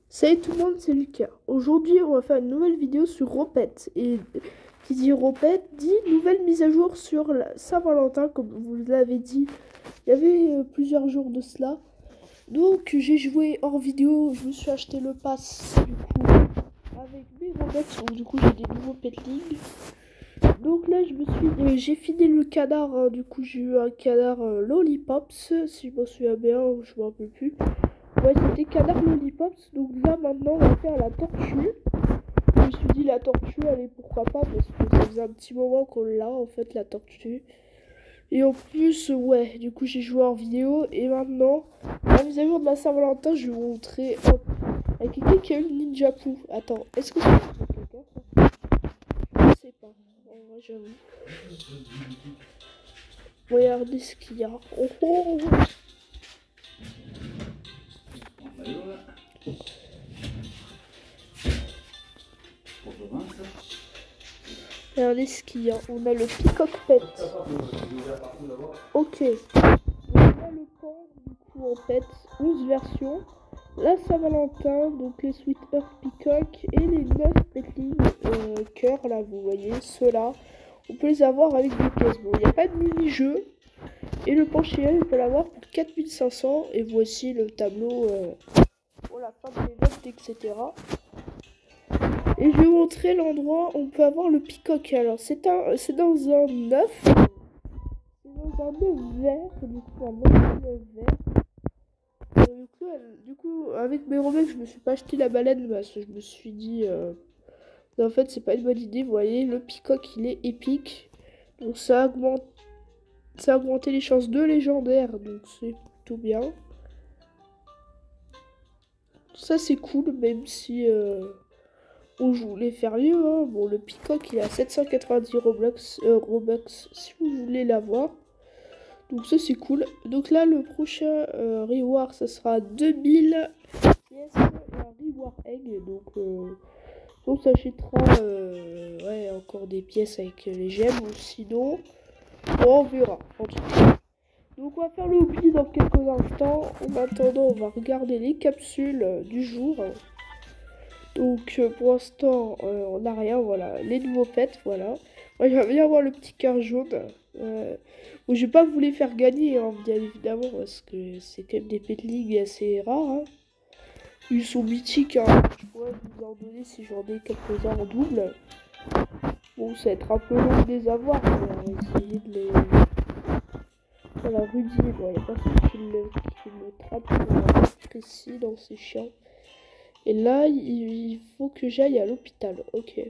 Salut tout le monde, c'est Lucas. Aujourd'hui, on va faire une nouvelle vidéo sur Ropette. Et qui dit Ropette dit nouvelle mise à jour sur la Saint-Valentin, comme vous l'avez dit. Il y avait plusieurs jours de cela. Donc, j'ai joué hors vidéo. Je me suis acheté le pass, du coup, avec mes Robux. Donc, du coup, j'ai des nouveaux petlings. Donc là, j'ai fini le canard. Du coup, j'ai eu un canard Lollipops, si je m'en souviens bien, je me rappelle plus. Ouais, c'était canard lollipops. Donc là, maintenant, on va faire la tortue. Je me suis dit, la tortue, allez, pourquoi pas, parce que ça faisait un petit moment qu'on l'a, en fait, la tortue. Et en plus, ouais, du coup, j'ai joué en vidéo. Et maintenant, la mise à jour de la Saint-Valentin, je vais vous montrer. Hop, avec quelqu'un qui a eu le Ninja Poo. Attends, est-ce que c'est quelqu'un, ça? Je sais pas. En vrai, j'avoue. Regardez ce qu'il y a. Oh, oh, oh. Regardez ce qu'il y a. On a le Peacock Pet. Ok. On a le pan, du coup, en pet. 11 versions. La Saint-Valentin, donc les Sweet Earth Peacock et les 9 petlings cœur, là, vous voyez, ceux-là. On peut les avoir avec des pièces. Bon, il n'y a pas de mini-jeu. Et le pan chez elle, on peut l'avoir pour 4500. Et voici le tableau pour la fin des notes, etc. Et je vais vous montrer l'endroit où on peut avoir le peacock. Alors, c'est dans un 9. C'est dans un 9 vert. Du coup, un 9 vert. Du coup, avec mes Robux, je me suis pas acheté la baleine parce que je me suis dit... en fait, c'est pas une bonne idée. Vous voyez, le peacock, il est épique. Donc, ça a augmenté les chances de légendaire. Donc, c'est plutôt bien. Ça, c'est cool, même si... Oh, je voulais faire mieux, hein. Bon, le Peacock, il est à 790 Robux, si vous voulez l'avoir. Donc ça, c'est cool. Donc là, le prochain reward, ça sera 2000 pièces et un reward egg. Donc on s'achètera ouais, encore des pièces avec les gemmes. Ou sinon, bon, on verra. En tout cas. Donc on va faire le hobby dans quelques instants. En attendant, on va regarder les capsules du jour. Donc pour l'instant, on n'a rien, voilà. Les nouveaux pets, voilà. Moi, j'aimerais bien avoir le petit cœur jaune. Bon, je vais pas vous les faire gagner, hein, bien évidemment, parce que c'est quand même des pet league assez rares. Hein. Ils sont mythiques, hein. Je pourrais vous en donner si j'en ai quelques-uns en double. Bon, ça va être un peu long de les avoir, mais on va essayer de les... Voilà, Rudy, bon, il n'y a personne qui le trappe précis dans ses chiens. Et là, il faut que j'aille à l'hôpital. Ok.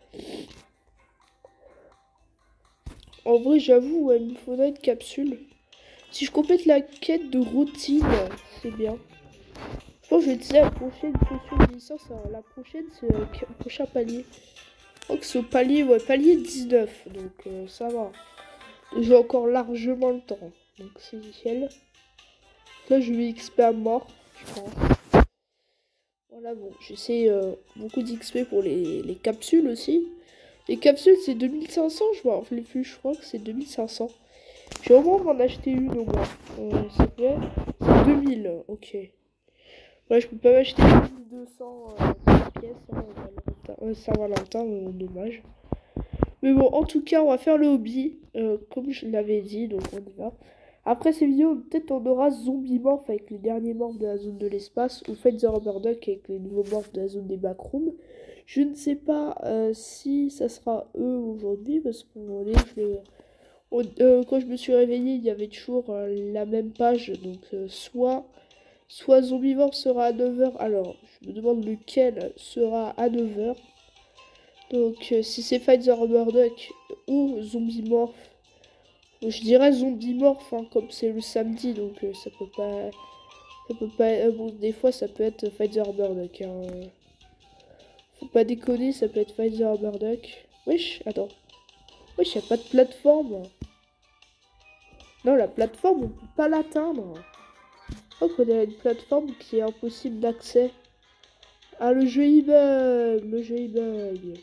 En vrai, j'avoue, ouais, il me faudrait une capsule. Si je complète la quête de routine, c'est bien. Je pense que je vais utiliser la prochaine potion de licence. Alors, la prochaine, c'est le prochain palier. Je crois que c'est au palier, ouais, palier 19. Donc, ça va. J'ai encore largement le temps. Donc, c'est nickel. Là, je vais XP à mort, je pense. Voilà, bon, j'essaie beaucoup d'XP pour les capsules aussi. Les capsules, c'est 2500, je m'en rappelle plus, je crois que c'est 2500. J'ai au moins m'en acheter une au moins. Ça fait... C'est 2000, ok. Ouais, je peux pas m'acheter 1200 pièces, hein, Saint-Valentin, dommage. Mais bon, en tout cas, on va faire le hobby, comme je l'avais dit, donc on y va. Après ces vidéos, peut-être on aura Zombie Morph avec les derniers morphs de la zone de l'espace, ou Fight the Rubber Duck avec les nouveaux morphs de la zone des backrooms. Je ne sais pas si ça sera eux aujourd'hui, parce qu'on est... quand je me suis réveillée, il y avait toujours la même page, donc soit Zombivore sera à 9h, alors je me demande lequel sera à 9h. Donc si c'est Fight the Rubber Duck ou Zombimorph, je dirais Zombimorph, hein, comme c'est le samedi, donc ça peut pas, bon, des fois ça peut être Fight the Rubber Duck, hein. Faut pas déconner, ça peut être Fight the Rubber Duck. Wesh, attends, wesh, y a pas de plateforme. Non, la plateforme, on peut pas l'atteindre. Oh, qu'on a une plateforme qui est impossible d'accès. Ah, le jeu il bug, le jeu il bug.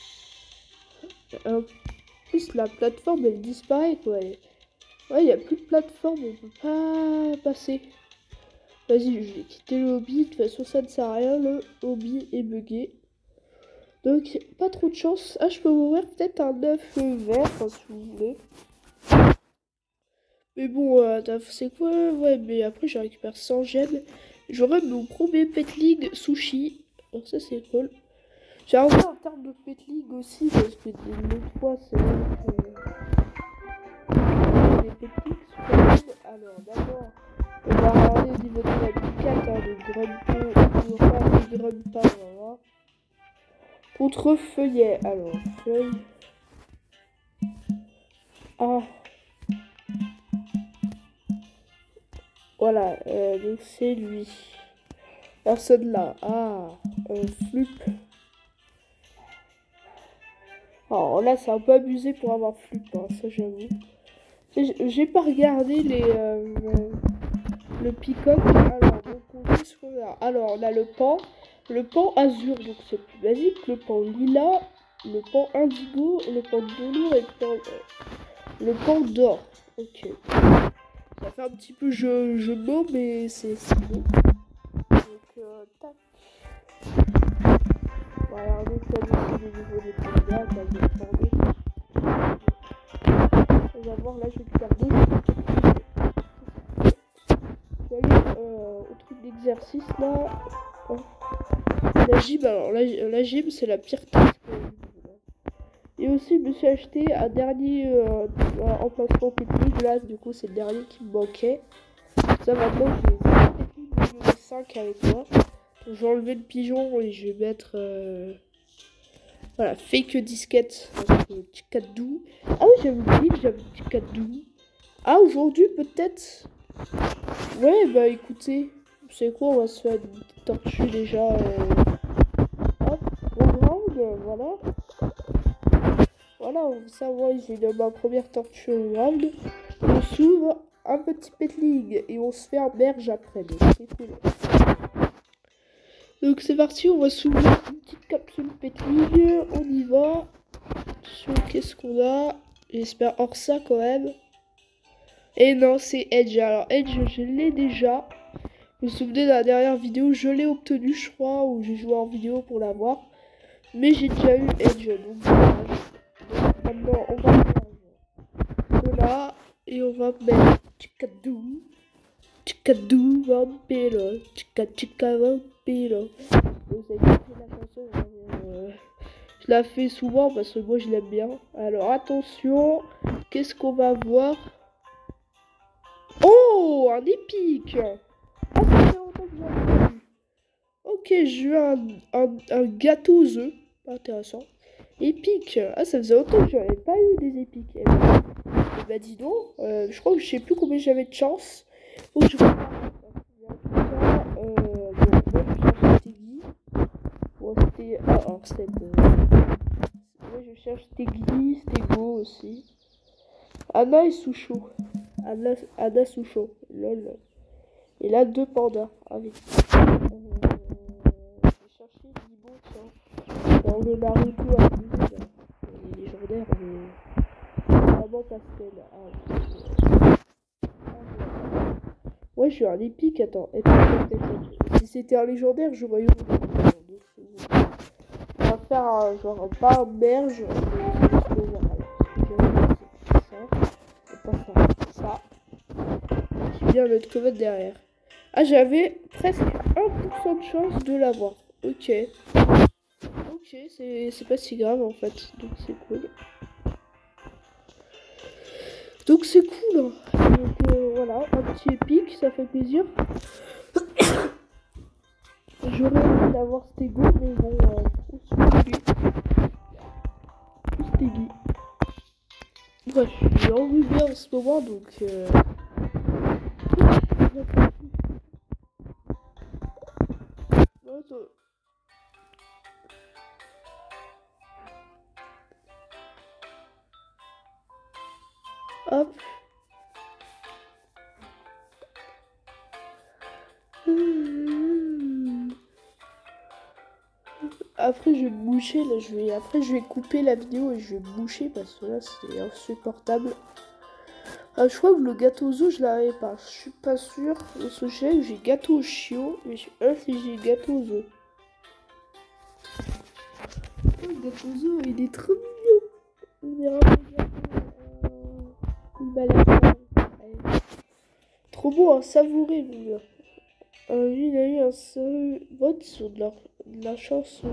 En plus, la plateforme elle disparaît quoi. Ouais, il n'y a plus de plateforme, on peut pas passer. Vas-y, je vais quitter le hobby. De toute façon, ça ne sert à rien. Le hobby est bugué. Donc, pas trop de chance. Ah, je peux m'ouvrir peut-être un œuf vert, enfin, si vous voulez. Mais bon, c'est quoi? Ouais, mais après, je récupère 100 gemmes. J'aurai mon premier Pet League sushi. Alors ça, c'est cool. J'ai un peu en termes de Pet League aussi, parce que l'autre fois, c'est vrai que les Pet League super cool. Alors, d'abord, on va regarder au niveau de la P4, hein, de Grumpo, enfin, de Grumpa, voilà. Contre Feuillet, alors, Feuille. Ah, voilà, donc c'est lui. Personne là. Ah, Flup. Alors là, c'est un peu abusé pour avoir Flup, hein, ça j'avoue. J'ai pas regardé le peacock. Alors, donc, qu'est-ce qu'on a? Alors, on a le pan azur, donc c'est plus basique. Le pan lila, le pan indigo, le pan de lourd et le pan d'or. Ok. Ça fait un petit peu jeu de mots, mais c'est beau. Donc, tac. Voilà, donc ça aussi les niveaux des combats, ça va faire on va voir là, je vais faire deux. Je vais aller au truc d'exercice là. Oh. La gym, alors la gym c'est la pire task. Et aussi je me suis acheté un dernier emplacement technique là, du coup c'est le dernier qui me manquait. Ça maintenant j'ai technique numéro 5 avec moi. Donc, je vais enlever le pigeon et je vais mettre voilà, fake disquette. Ticadou. Ah oui, j'avais oublié que j'avais Ticadou. Ah, aujourd'hui, peut-être. Ouais, bah écoutez, c'est quoi, on va se faire une tortue déjà. Hop, au round, voilà. Voilà, on va savoir, j'ai eu ma première tortue au round. On s'ouvre un petit pet league et on se fait un berge après, donc c'est cool. Donc c'est parti, on va s'ouvrir une petite capsule pet league, on y va. Qu'est-ce qu'on a? J'espère hors ça quand même. Et non, c'est Edge. Alors Edge, je l'ai déjà. Vous vous souvenez de la dernière vidéo, je l'ai obtenu, je crois, où j'ai joué en vidéo pour l'avoir. Mais j'ai déjà eu Edge, donc voilà. Donc maintenant, on va faire cela et on va mettre Chicadou. Chicadou Vampiro. Chica Vampiro. Vous avez écouté la chanson, je la fais souvent parce que moi je l'aime bien. Alors attention, qu'est-ce qu'on va voir? Oh, un épique! Ah, ça fait longtemps que j'en ai vu. Ok, j'ai eu un gâteau aux œufs. Intéressant. Épique. Ah, ça faisait longtemps que j'avais pas eu des épiques. Et bah dis donc, je crois que je sais plus combien j'avais de chance. Faut que je regarde. Bon, moi je cherche Steggy. Bon, c'était... Ah, alors cette... Moi je cherche Steggy, Stego aussi. Anna et Souchou. Anna Souchou. Lol. Et là, deux pandas. Ah oui. Je vais chercher Libo, tiens. Dans le Naruto à Blue, il est légendaire, mais vraiment pastel. Ah, ouais, je suis un épique. Attends. Si c'était un légendaire, j'aurais eu on va faire un genre pas un merge. Ça. Je vais bien mettre commode derrière. Ah, j'avais presque 1% de chance de l'avoir. Ok. Ok, c'est pas si grave en fait. Donc c'est cool. Donc c'est cool. Donc voilà, un petit épique, ça fait plaisir. J'aurais envie d'avoir Stego, mais bon, Steggy. Bref, j'ai envie bien en ce moment, donc hop. Après je vais me boucher là, après je vais couper la vidéo et je vais me boucher parce que là c'est insupportable. Ah, je crois que le gâteau aux œufs, je l'avais pas. Je suis pas sûre. Parce que je sais que j'ai gâteau au chiot. Mais je sais pas si j'ai gâteau aux œufs. Oh, le gâteau aux œufs, il est trop mignon. On dirait un peu gâteau. Il m'a l'air pas mal. Ouais. Trop beau à savourer, mon gars. Lui, il a eu un sérieux vote sur de la chanson.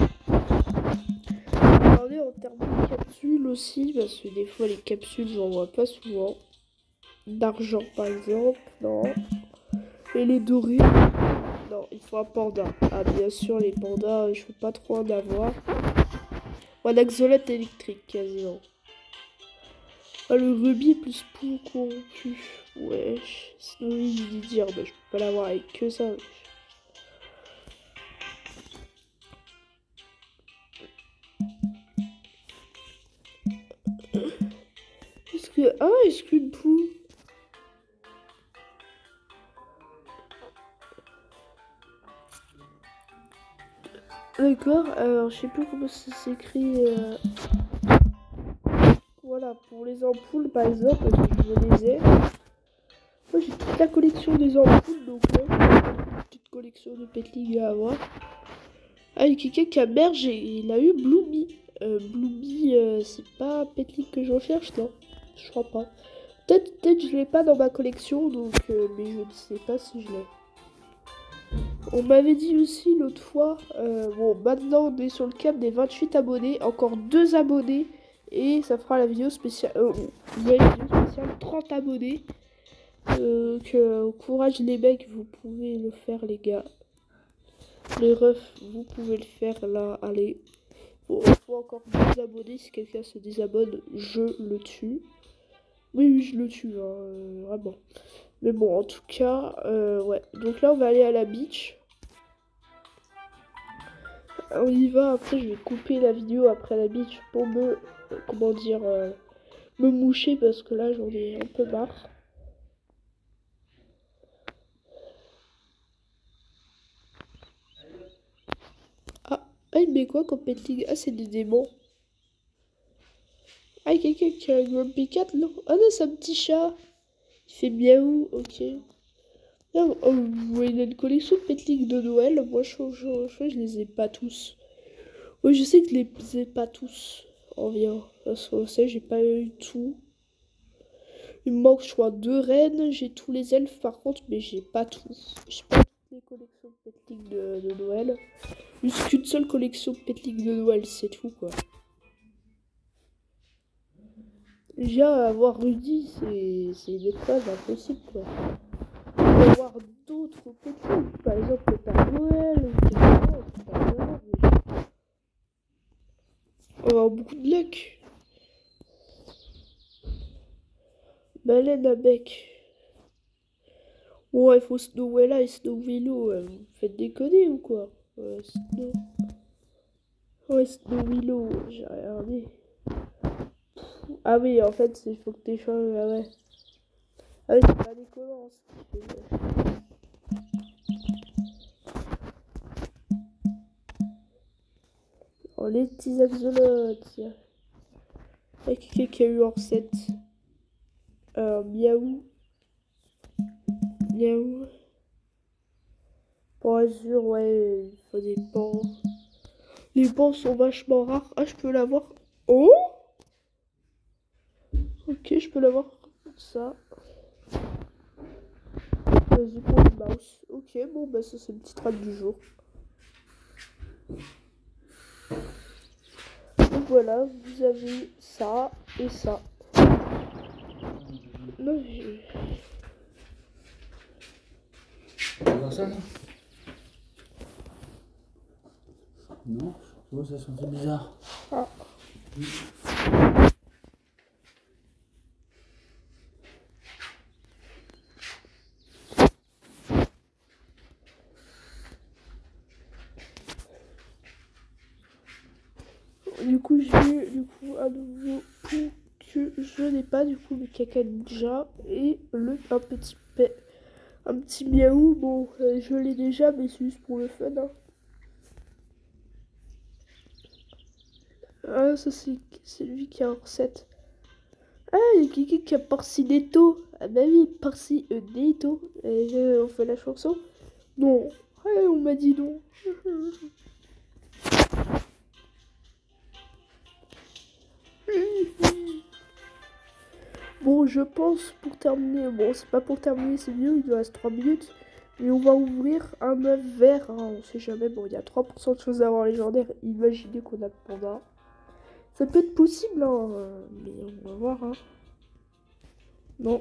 Regardez en termes de capsules aussi, parce que des fois les capsules, j'en vois pas souvent. D'argent, par exemple, non. Et les dorés, non, il faut un panda. Ah, bien sûr, les pandas, je peux pas trop en avoir. Ou un axolote électrique, quasiment. Ah, le rubis est plus pour corrompu. Wesh. Sinon, il dit dire, bah, je peux pas l'avoir avec que ça. Wesh. Est-ce que. Ah, est-ce qu'une poule. D'accord, alors je sais plus comment ça s'écrit. Voilà, pour les ampoules par exemple, je les ai. Moi j'ai toute la collection des ampoules, donc là, une petite collection de petling à avoir. Ah, il y a quelqu'un qui a merge et il a eu Bloomy. Bloomy, c'est pas petling que je recherche, non? Je crois pas. Peut-être je l'ai pas dans ma collection, donc mais je ne sais pas si je l'ai. On m'avait dit aussi l'autre fois, bon maintenant on est sur le cap des 28 abonnés, encore 2 abonnés et ça fera la vidéo spéciale, il y a une vidéo spéciale 30 abonnés, courage les mecs, vous pouvez le faire les gars, les refs, vous pouvez le faire là, allez, faut encore 2 abonnés, si quelqu'un se désabonne, je le tue, oui je le tue, hein, vraiment, mais bon en tout cas, ouais, donc là on va aller à la beach. On y va, après je vais couper la vidéo après la beach pour me, comment dire, me moucher parce que là j'en ai un peu marre. Ah, il met quoi comme petling? Ah, c'est des démons. Ah, il y a quelqu'un qui a un Grumpy Cat, non? Ah non, c'est un petit chat. Il fait miaou, ok. Ah, oh, vous voyez une collection de petling de Noël. Moi, je les ai pas tous. Oui, je sais que je les ai pas tous en bien. Parce que ça, j'ai pas eu tout. Il me manque, je crois, 2 reines. J'ai tous les elfes par contre, mais j'ai pas tout. J'ai pas toutes les collections de petling de Noël. Juste qu'une seule collection de petling de Noël, c'est tout quoi. Déjà, avoir Rudy, c'est une épreuve impossible quoi. Il faut avoir d'autres petling, par exemple le Père Noël, ou quelque chose, on va avoir beaucoup de luck. Baleine à bec. Ouais, il faut Snowella et Snow Willow. Vous faites déconner ou quoi? Snow. Ouais, Snow Willow, j'ai regardé. Ah oui, en fait, il faut que tu échanges. Ah ouais. Ah oui, c'est pas déconnant ce qu'il fait. Oh, les petits axolotes. Il y a quelqu'un qui a eu hors 7. Miaou. Miaou. Pour Azur, ouais, il faut des pans. Les pans sont vachement rares. Ah, je peux l'avoir. Oh! Ok, je peux l'avoir comme ça. The Cold Mouse. Ok, bon, bah, ça, c'est le petit track du jour. Donc voilà, vous avez ça et ça. Non, voir ça là? Non, je trouve ça sentait bizarre. Ah. Du coup, j'ai à nouveau pour que je n'ai pas du coup le caca ninja et un petit miaou. Bon, je l'ai déjà, mais c'est juste pour le fun. Hein. Ah, ça c'est lui qui a un 7. Ah, il y a quelqu'un qui a Parsi Netto. Ah bah oui, Parsi Netto. Et on fait la chanson. Non. Ouais, on m'a dit non. Bon, je pense pour terminer. Bon, c'est pas pour terminer cette vidéo, il nous reste 3 minutes. Mais on va ouvrir un œuf vert. Hein, on sait jamais. Bon, il y a 3% de choses d'avoir légendaire. Imaginez qu'on a le panda. Ça peut être possible, hein. Mais on va voir. Hein. Non.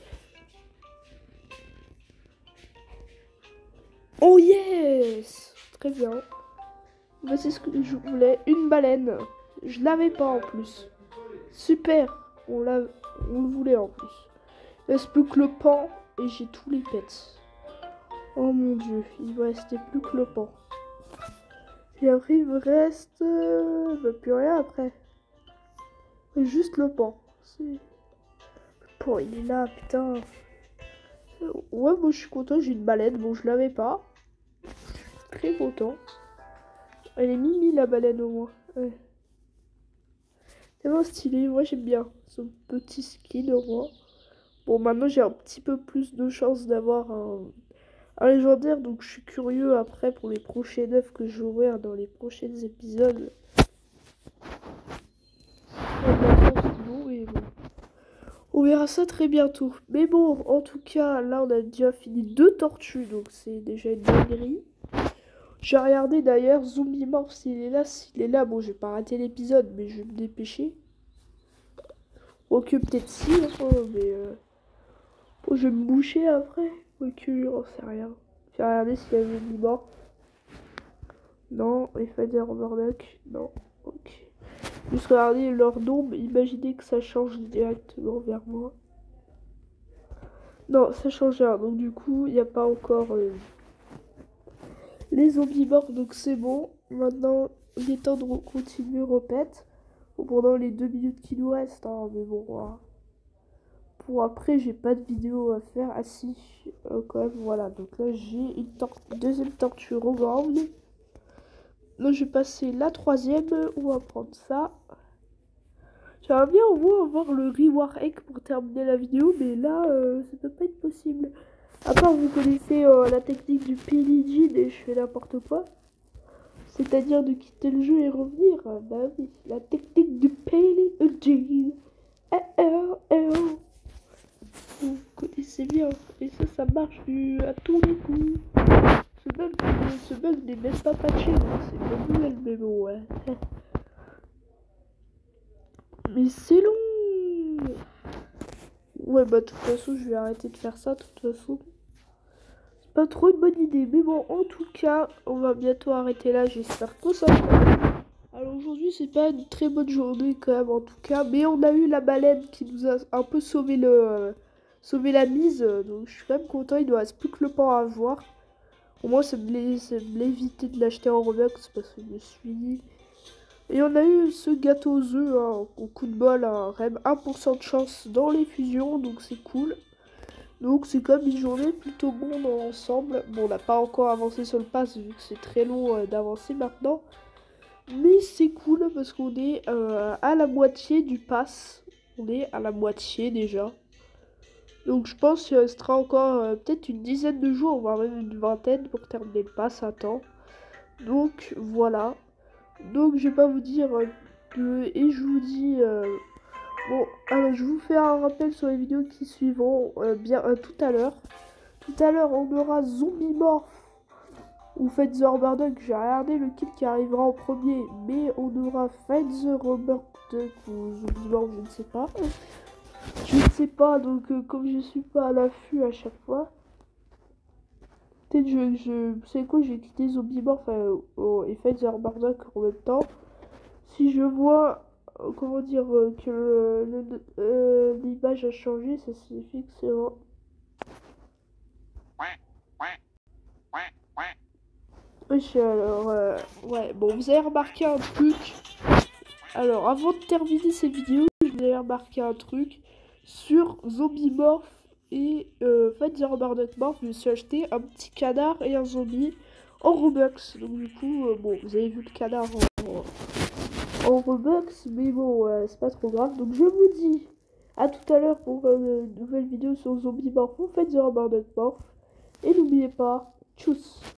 Oh yes! Très bien. Bah, c'est ce que je voulais. Une baleine. Je l'avais pas en plus. Super. On le voulait en plus. Il reste plus que le pan et j'ai tous les pets. Oh mon dieu, il me restait plus que le pan. Et après il me reste bah, plus rien après. Juste le pan. Le pan il est là, putain. Ouais, moi je suis content, j'ai une baleine. Bon, je l'avais pas. Très content. Elle est mimi la baleine au moins. Ouais. Tellement stylé, moi j'aime bien son petit skin au moins. Bon, maintenant j'ai un petit peu plus de chance d'avoir un légendaire, donc je suis curieux après pour les prochains œufs que je vais ouvrir dans les prochains épisodes. On verra ça très bientôt. Mais bon, en tout cas, là on a déjà fini 2 tortues, donc c'est déjà une dinguerie. J'ai regardé d'ailleurs Zombie Morph s'il est là. S'il est là, bon, j'ai pas raté l'épisode, mais je vais me dépêcher. Ok, peut-être si, hein, mais bon, je vais me boucher après. Ok, on sait rien. J'ai regardé s'il y avait Zombie Morph. Non, Fader Overlock. Non, ok. Juste regarder leur nom, imaginez que ça change directement vers moi. Non, ça change rien. Donc du coup, il n'y a pas encore les zombies morts, donc c'est bon. Maintenant, il est temps de continuer repète. Bon, pendant les 2 minutes qui nous restent, hein, mais bon, voilà. Pour après, j'ai pas de vidéo à faire. Ah si, quand même, voilà. Donc là, j'ai une deuxième tortue Roland. Donc je vais passer la 3e. On va prendre ça. J'aimerais bien au moins avoir le reward egg pour terminer la vidéo, mais là, ça peut pas être possible. À part, vous connaissez la technique du PLG et je fais n'importe quoi. C'est-à-dire de quitter le jeu et revenir. Bah oui, la technique du PLG. Vous connaissez bien. Et ça marche à tous les coups. Ce bug n'est même pas patché, c'est une bonne nouvelle, mais bon, ouais. Mais c'est long. Ouais, bah de toute façon, je vais arrêter de faire ça, de toute façon. C'est pas trop une bonne idée. Mais bon, en tout cas, on va bientôt arrêter là. J'espère que ça va. Alors aujourd'hui, c'est pas une très bonne journée quand même, en tout cas. Mais on a eu la baleine qui nous a un peu sauvé la mise. Donc je suis quand même content. Il ne reste plus que le pan à voir. Au moins, ça me l'éviter de l'acheter en Robux parce que je me suis dit... Et on a eu ce gâteau aux œufs, hein, au coup de bol, un REM 1% de chance dans les fusions, donc c'est cool. Donc c'est comme une journée plutôt bonne dans l'ensemble. Bon, on n'a pas encore avancé sur le pass vu que c'est très long d'avancer maintenant. Mais c'est cool parce qu'on est à la moitié du pass. On est à la moitié déjà. Donc je pense qu'il restera encore peut-être une dizaine de jours, voire même une vingtaine pour terminer le pass à temps. Donc voilà. Donc je vais pas vous dire et je vous dis bon, alors je vous fais un rappel sur les vidéos qui suivront tout à l'heure. Tout à l'heure on aura Zombie Morph ou Fight the Rubber Duck. J'ai regardé le kit qui arrivera en premier, mais on aura Fight the Rubber Duck ou Zombie Morph, je ne sais pas. Je ne sais pas, donc comme je suis pas à l'affût à chaque fois. Peut-être vous savez quoi, je vais quitter Zombie Morph et Fight the Rubber Duck en même temps. Si je vois, comment dire, que l'image a changé, ça signifie que c'est bon. Oui, alors, ouais, bon, vous avez remarqué un truc. Alors, avant de terminer cette vidéo, je vais remarquer un truc. Sur Zombie Morph et Fight the Rubber Duck Morph, je me suis acheté un petit canard et un zombie en Robux. Donc, du coup, bon, vous avez vu le canard en Robux, mais bon, c'est pas trop grave. Donc je vous dis À tout à l'heure pour une nouvelle vidéo sur Zombie Morph. Faites un morph. Et n'oubliez pas, tchuss.